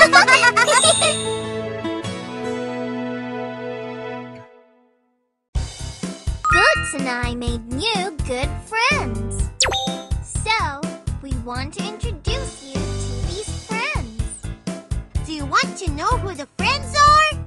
Boots and I made new good friends. So, we want to introduce you to these friends. Do you want to know who the friends are?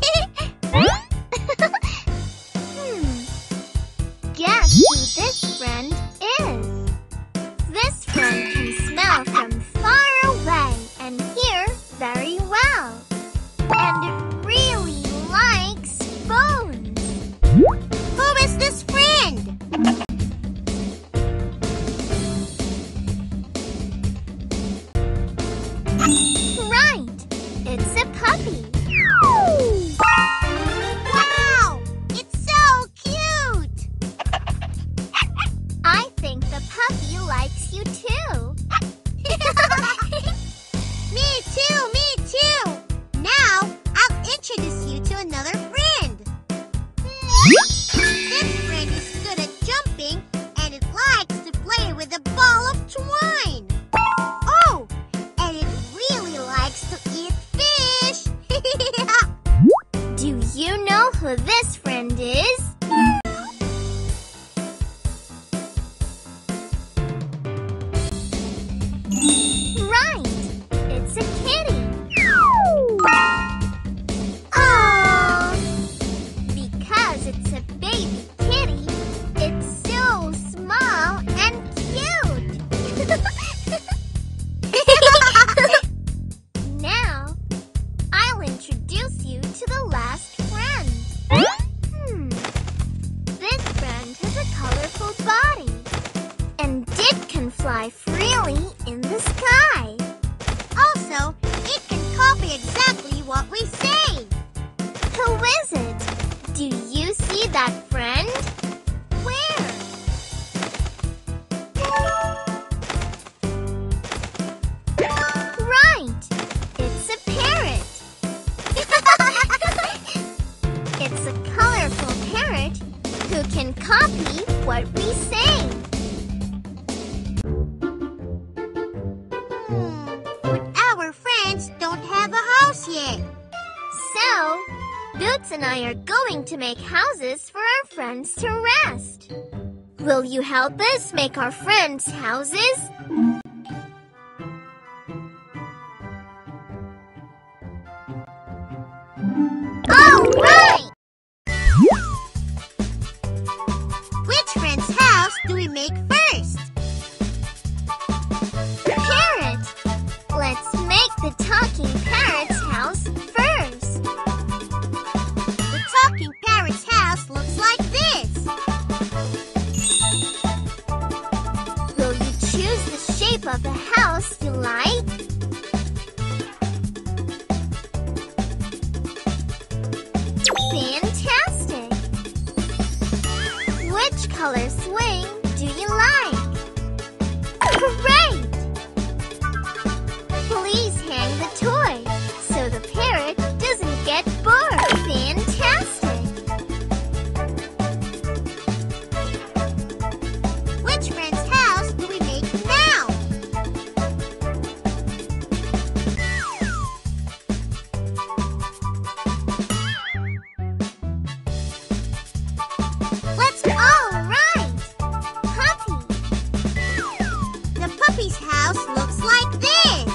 Guess who this friend is? This friend can smell from far away and hear very well. And it really likes spoons. Who is this friend? Right, it's a puppy. Wow! It's so cute! I think the puppy likes you too. Me too, me too! Now, I'll introduce you to another friend. This friend is good at jumping and it likes to play with a ball of twine. Oh, and it really likes to eat fish. Do you know who this friend is? Right, it's a kitty. Oh, because it's a baby kitty, it's so small and cute. Now, I'll introduce you to the last friend. This friend has a colorful body, and it can fly freely in the sky. Also, it can copy exactly what we say. Who is it? Do you see that friend? Where? Right! It's a parrot. It's a colorful parrot who can copy what we say. But our friends don't have a house yet. So, Boots and I are going to make houses for our friends to rest. Will you help us make our friends' houses? All right! Which friend's house do we make first? Parrot! Let's make the talking parrot's house first. The talking parrot's house looks like this. Will you choose the shape of the house you like? Fantastic! Which color swing do you like? Great! Please hang the toy so the parrot doesn't get bored. Fantastic! Which friend's house do we make now? Let's go! All right! Puppy! The puppy's house looks like this.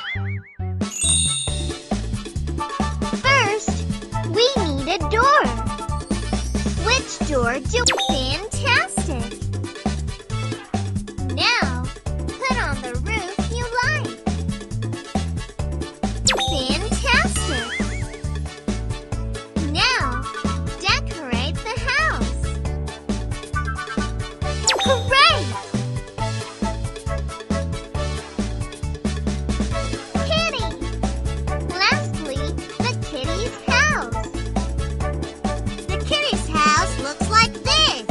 First, we need a door. Which door do Fantastic! Now, put on the roof you like. Fantastic! Now, decorate the house. Great! Kitty! Lastly, the kitty's house. The kitty's house looks like this.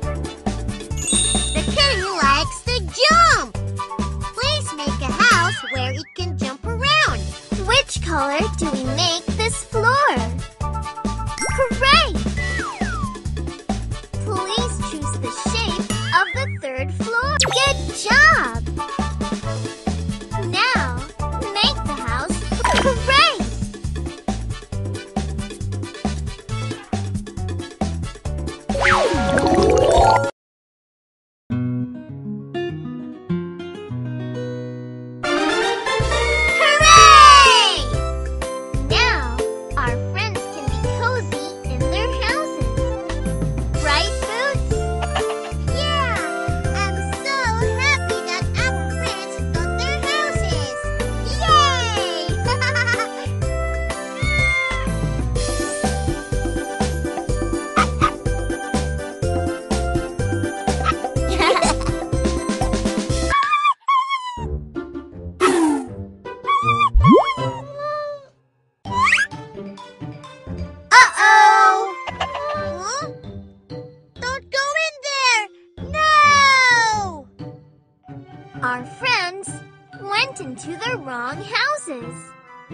The kitty likes to jump. Please make a house where it can jump around. Which color do we make this floor? Great! Please choose the shape of the third floor. Good job! Now, make the house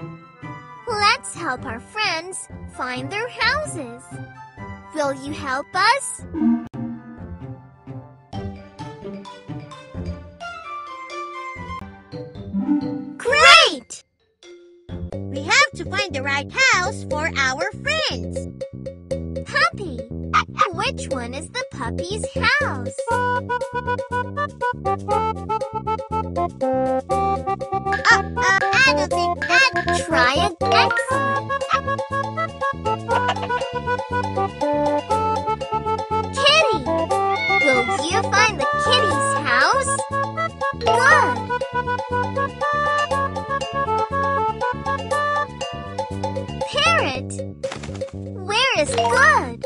Let's help our friends find their houses. Will you help us? Great! We have to find the right house for our friends. Puppy. Which one is the puppy's house? I don't think that. Try it. Excellent. Kitty. Will you find the kitty's house? Good. Parrot. Where is good?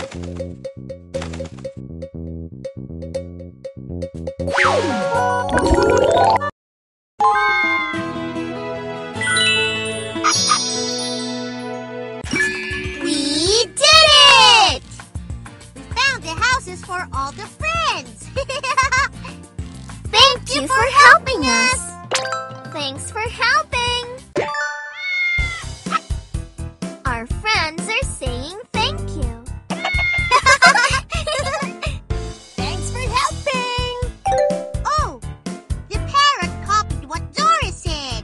We did it! We found the houses for all the friends. Thank you for helping us. Thanks for helping. Our friends are saying thank you. Thanks for helping. Oh, the parrot copied what Doris said.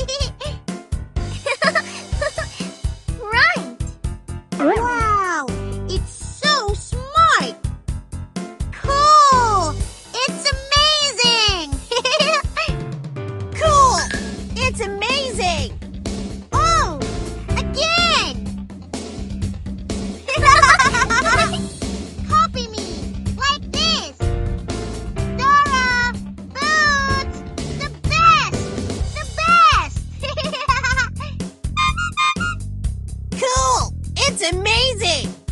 Right. Wow, it's so smart. Cool. It's amazing. Cool. It's amazing. Oh, again. Copy me like this. Dora, Boots, the best. The best. Cool. It's amazing.